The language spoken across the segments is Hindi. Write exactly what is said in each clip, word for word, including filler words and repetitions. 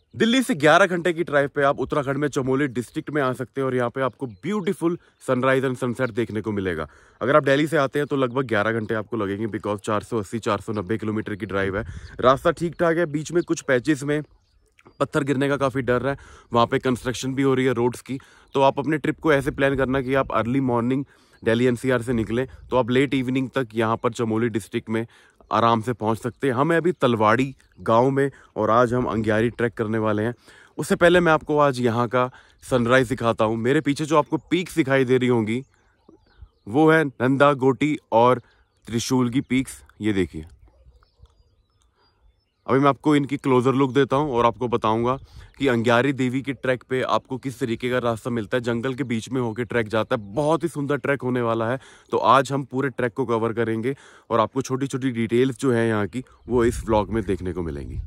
दिल्ली से ग्यारह घंटे की ड्राइव पे आप उत्तराखंड में चमोली डिस्ट्रिक्ट में आ सकते हैं और यहाँ पे आपको ब्यूटीफुल सनराइज एंड सनसेट देखने को मिलेगा। अगर आप दिल्ली से आते हैं तो लगभग ग्यारह घंटे आपको लगेंगे, बिकॉज चार सौ अस्सी चार सौ नब्बे किलोमीटर की ड्राइव है। रास्ता ठीक ठाक है, बीच में कुछ पैचेस में पत्थर गिरने का काफ़ी डर है, वहाँ पे कंस्ट्रक्शन भी हो रही है रोड्स की। तो आप अपने ट्रिप को ऐसे प्लान करना कि आप अर्ली मॉर्निंग दिल्ली एनसीआर से निकलें तो आप लेट इवनिंग तक यहाँ पर चमोली डिस्ट्रिक्ट में आराम से पहुँच सकते हैं। हम अभी तलवाड़ी गांव में और आज हम अंग्यारी ट्रैक करने वाले हैं। उससे पहले मैं आपको आज यहाँ का सनराइज दिखाता हूँ। मेरे पीछे जो आपको पीक्स दिखाई दे रही होंगी वो है नंदा गोटी और त्रिशूल की पीक्स। ये देखिए, अभी मैं आपको इनकी क्लोजर लुक देता हूं और आपको बताऊंगा कि अंग्यारी देवी की ट्रैक पे आपको किस तरीके का रास्ता मिलता है। जंगल के बीच में होकर ट्रैक जाता है, बहुत ही सुंदर ट्रैक होने वाला है। तो आज हम पूरे ट्रैक को कवर करेंगे और आपको छोटी छोटी डिटेल्स जो है यहाँ की वो इस व्लॉग में देखने को मिलेंगी।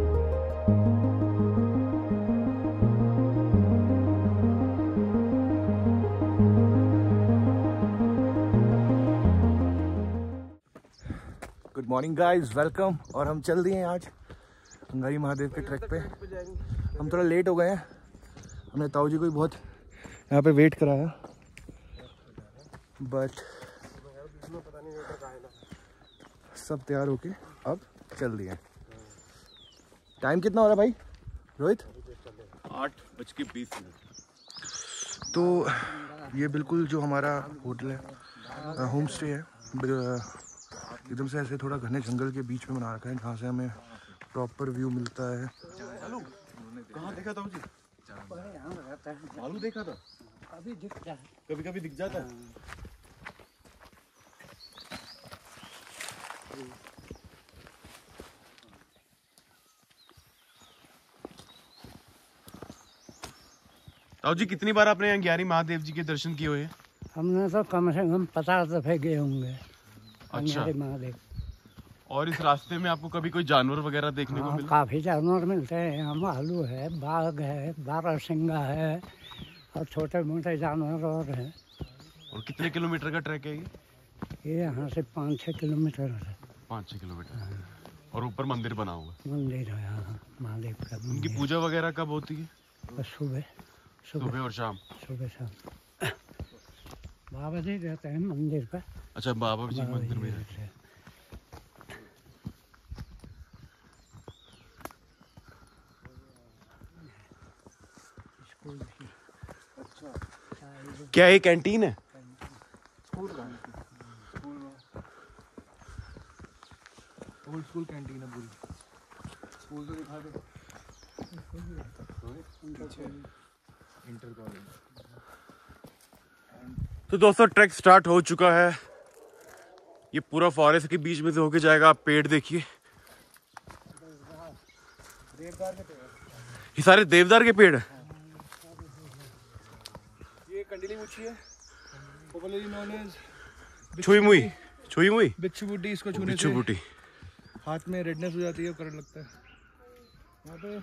Good morning guys, welcome. और हम चल दिए हैं आज अंगारी महादेव के ट्रैक पे। हम थोड़ा लेट हो गए हैं, हमने ताऊ जी को भी बहुत यहाँ पे वेट कराया, बट सब तैयार होके अब चल दिए। टाइम कितना हो रहा है भाई रोहित? आठ बज के बीस मिनट। तो ये बिल्कुल जो हमारा होटल है, होम स्टे है, एकदम से ऐसे थोड़ा घने जंगल के बीच में बना रखा है, जहाँ से हमें प्रॉपर व्यू मिलता है। कहाँ देखा था मुझे? मालूम देखा था, अभी दिख जाता है, कभी कभी दिख जाता है। ताऊ जी, कितनी बार आपने अंग्यारी महादेव जी के दर्शन किए हुए हैं? हमने तो कम से कम पचास दफे गए होंगे अच्छा। महादेव। और इस रास्ते में आपको कभी कोई जानवर वगैरह देखने हाँ, को मिला? काफी जानवर मिलते हैं यहाँ। भालू है, बाघ है, बारहसिंगा है और छोटे मोटे जानवर और हैं। और कितने किलोमीटर का ट्रैक है ये? ये यहाँ से पाँच छः किलोमीटर है। पाँच छः किलोमीटर। और ऊपर मंदिर बना हुआ है। मंदिर है यहाँ महादेव का। उनकी पूजा वगैरह कब होती है? बस सुबह सुबह सुबह और शाम। सुबह शाम बाबा जी रहते हैं मंदिर पर। अच्छा, बाबा जी मंदिर में रहते हैं। क्या ये कैंटीन है? स्कूल का स्कूल में ओल्ड स्कूल कैंटीन है पूरी। स्कूल तो दिखा दो, इंटर कॉलेज। तो दोस्तों, ट्रैक स्टार्ट हो चुका है। ये पूरा फॉरेस्ट के बीच में से होके जाएगा। आप पेड़ देखिए, देवदार के पेड़, ये सारे देवदार के पेड़ है। ये कंडीली मुच्छी है, पॉपुलरली नोन एज छुई मुई छुई मुई बिच्छू बूटी। इसको छूने बिच्छू से बूटी। हाथ में रेडनेस हो जाती है, करंट लगता है। यहाँ पे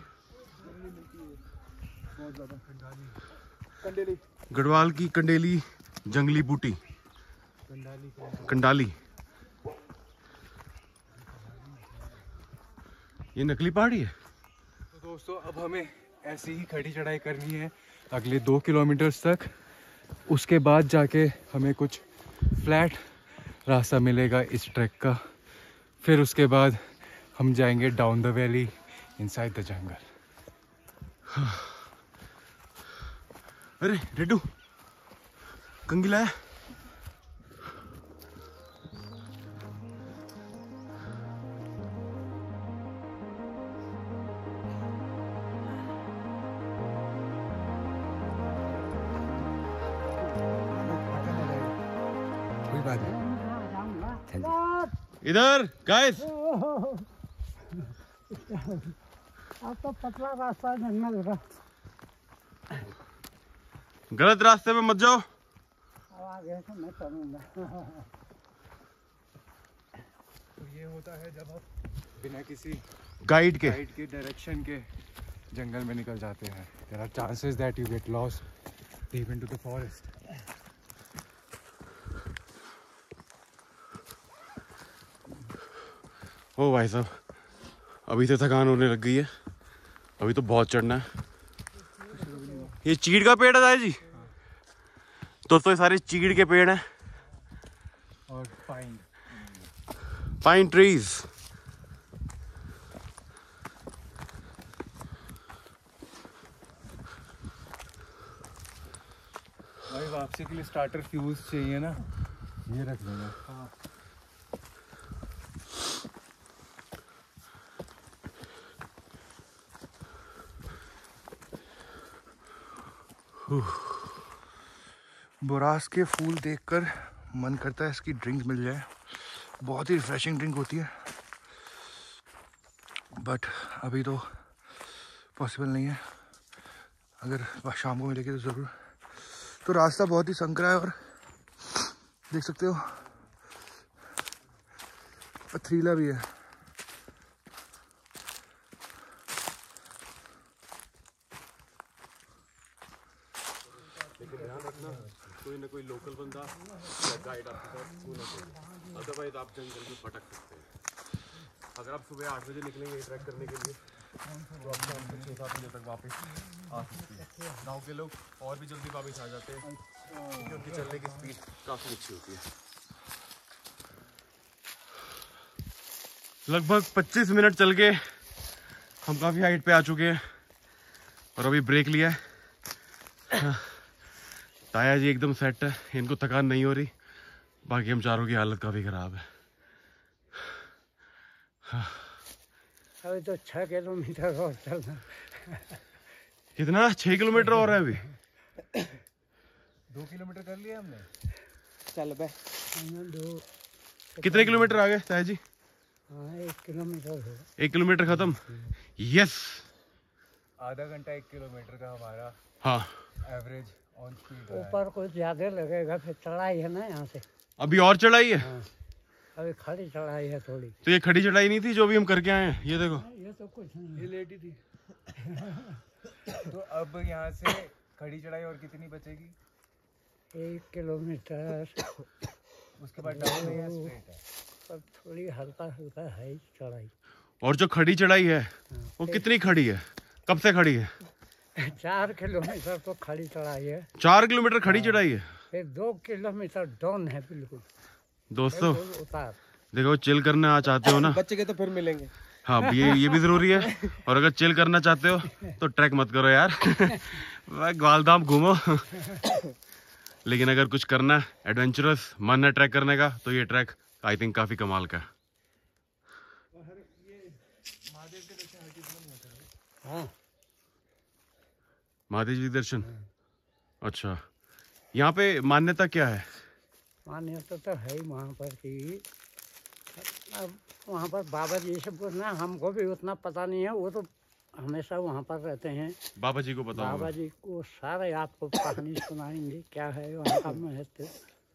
बहुत ज़्यादा कंडेली, गढ़वाल की कंडेली जंगली बूटी, कंडाली। ये नकली पहाड़ी है। तो दोस्तों, अब हमें ऐसी ही खड़ी चढ़ाई करनी है अगले दो किलोमीटर तक। उसके बाद जाके हमें कुछ फ्लैट रास्ता मिलेगा इस ट्रैक का। फिर उसके बाद हम जाएंगे down the valley inside the jungle. अरे रेडू, कंगी लाया? कोई बात नहीं। इधर गाइस, अब तो पतला रास्ता जंगल का। गलत रास्ते में मत जाओ। अब आगे से मैं चलूंगा। तो ये होता है जब आप बिना किसी गाइड के गाइड के डायरेक्शन के जंगल में निकल जाते हैं। There are chances that you get lost deep into the forest. ओ भाई साहब, अभी से थकान होने लग गई है अभी तो बहुत चढ़ना है। ये चीड़ का पेड़ है दाई जी? दोस्तों ये सारे चीड़ के पेड़ हैं और पाइन पाइन ट्रीज। भाई वापसी के लिए स्टार्टर फ्यूज चाहिए ना, ये रख देना। हाँ। बोरास के फूल देखकर मन करता है इसकी ड्रिंक मिल जाए, बहुत ही रिफ्रेशिंग ड्रिंक होती है, बट अभी तो पॉसिबल नहीं है। अगर शाम को मिलेगी तो ज़रूर। तो रास्ता बहुत ही संकरा है और देख सकते हो पथरीला भी है। लेकिन ध्यान रखना कोई ना कोई लोकल बंदा या गाइड आपके साथ होना चाहिए, अदरवाइज आप जंगल में भटक सकते हैं। अगर आप सुबह आठ बजे निकलेंगे ट्रैक करने के लिए तो आप शाम को छः सात बजे तक वापस आ सकते हैं। गाँव के लोग और भी जल्दी वापस आ जाते हैं क्योंकि उनकी चलने की स्पीड काफ़ी अच्छी होती है। लगभग पच्चीस मिनट चल के हम काफ़ी हाइट पे आ चुके हैं और अभी ब्रेक लिया है। ताया जी एकदम सेट है, इनको थकान नहीं हो रही, बाकी हम चारों की हालत काफ़ी ख़राब है। अभी तो छः किलोमीटर और चलना। कितना? छः किलोमीटर और है अभी। दो किलोमीटर कर लिया हमने। चल बे दो कितने किलोमीटर आ गए ताया जी? हाँ एक किलोमीटर हो। एक किलोमीटर खत्म। यस, आधा घंटा एक किलोमीटर का हमारा हाँ एवरेज ऑन स्पीड। ऊपर कुछ ज़्यादा लगेगा, फिर चढ़ाई है ना यहाँ से। अभी और चढ़ाई है? हाँ अभी खड़ी चढ़ाई है थोड़ी। तो ये खड़ी चढ़ाई नहीं थी जो भी हम करके आए हैं? ये देखो ये तो कुछ नहीं, ये लेटी थी। तो अब यहाँ से खड़ी चढ़ाई और कितनी बचेगी? एक किलोमीटर। उसके बाद डाउन है या स्ट्रेट है? पर थोड़ी हल्का हल्का है चढ़ाई। और जो खड़ी चढ़ाई है वो कितनी खड़ी है? कब से खड़ी है? चार किलोमीटर तो खड़ी चढ़ाई है। चार किलोमीटर खड़ी चढ़ाई है। फिर दो किलोमीटर डाउन है बिल्कुल। दोस्तों बिल्कुल उतार। देखो चिल करना चाहते हो ना, बच्चे के तो फिर मिलेंगे। हाँ ये ये भी जरूरी है। और अगर चिल करना चाहते हो तो ट्रैक मत करो यार। ग्वालधाम घूमो। लेकिन अगर कुछ करना है, एडवेंचरस मन है ट्रैक करने का, तो ये ट्रैक आई थिंक काफी कमाल का है। हाँ महादेव जी दर्शन। अच्छा, यहाँ पे मान्यता क्या है? मान्यता तो है ही वहाँ पर कि अब वहाँ पर बाबा जी से पूछना, हमको भी उतना पता नहीं है, वो तो हमेशा वहाँ पर रहते हैं। बाबा जी को पता होगा। बाबा जी को सारे आपको कहानी सुनाएंगे क्या है वहाँ का महत्व।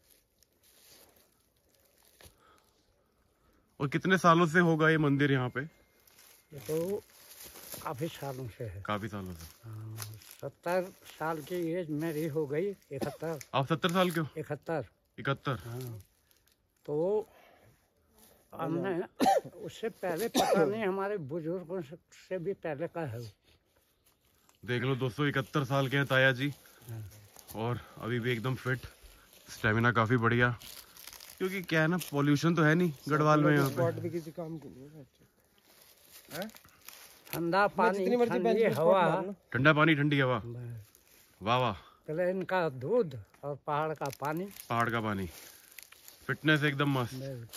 और कितने सालों से होगा ये मंदिर यहाँ पे? ये तो काफ़ी सालों से है। काफी सालों से। हाँ, सत्तर साल की एज मेरी हो गई। इकहत्तर। आप सत्तर साल के हो? इकहत्तर। इकहत्तर। हाँ तो हमने उससे पहले पता नहीं, हमारे बुजुर्गों से भी पहले का है। देख लो दोस्तों, इकहत्तर साल के हैं ताया जी और अभी भी एकदम फिट, स्टेमिना काफी बढ़िया। क्योंकि क्या है ना, पॉल्यूशन तो है नहीं गढ़वाल में यहाँ पे। भी किसी काम के लिए ठंडा पानी, ठंडी हवा, ठंडा पानी ठंडी हवा, वाह वाह। प्लेन का दूध और पहाड़ का पानी। पहाड़ का पानी, फिटनेस एकदम मस्त।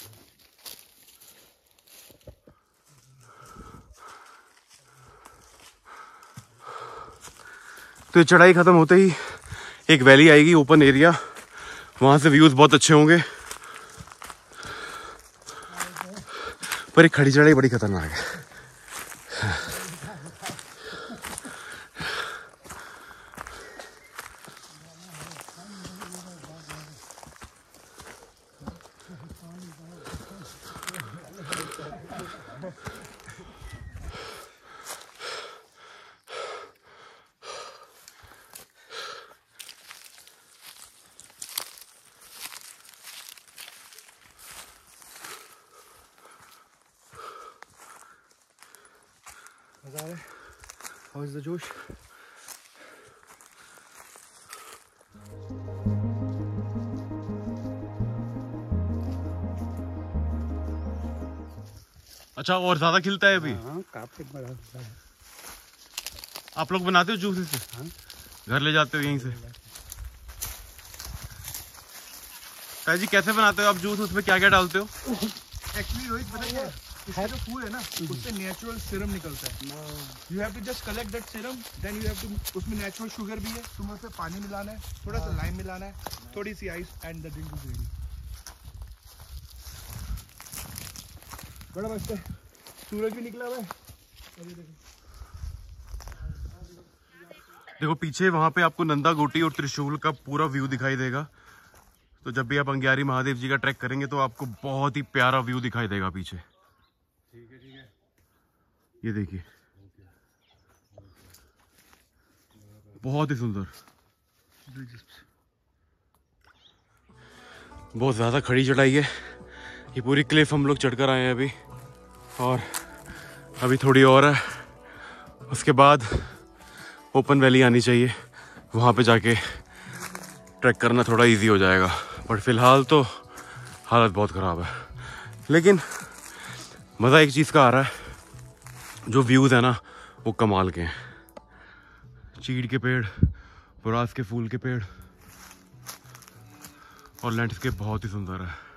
तो चढ़ाई खत्म होते ही एक वैली आएगी, ओपन एरिया, वहां से व्यूज बहुत अच्छे होंगे। पर एक खड़ी चढ़ाई बड़ी खतरनाक है। हाउ इज द जोश? अच्छा, और ज्यादा खिलता है अभी? हाँ काफी बड़ा होता है। आप लोग बनाते हो जूस इसे? हाँ। घर ले जाते हो यहीं से? ताई जी कैसे बनाते हो आप जूस? उसमें क्या क्या डालते हो? एक्चुअली रोहित पता क्या है, इसका जो फूल है ना उससे नेचुरल सीरम निकलता है। You have to just collect that serum, then you have to, उसमें नेचुरल शुगर भी है, तुम्हें उसमें पानी मिलाना है, थोड़ा सा लाइम मिलाना है, थोड़ी सी ice and the drink is ready. बड़ा मस्त है। सूरज भी निकला हुआ है। देखो पीछे वहां पे आपको नंदा गोटी और त्रिशूल का पूरा व्यू दिखाई देगा। तो जब भी आप अंग्यारी महादेव जी का ट्रैक करेंगे तो आपको बहुत ही प्यारा व्यू दिखाई देगा पीछे। ठीक है ठीक है। ये देखिए बहुत ही सुंदर, बहुत ज्यादा खड़ी चढ़ाई है। ये पूरी क्लिफ हम लोग चढ़कर आए हैं अभी, और अभी थोड़ी और है, उसके बाद ओपन वैली आनी चाहिए। वहाँ पे जाके ट्रैक करना थोड़ा इजी हो जाएगा, बट फिलहाल तो हालत बहुत ख़राब है। लेकिन मज़ा एक चीज़ का आ रहा है, जो व्यूज़ है ना वो कमाल के हैं। चीड़ के पेड़, बुरास के फूल के पेड़ और लैंडस्केप बहुत ही सुंदर है।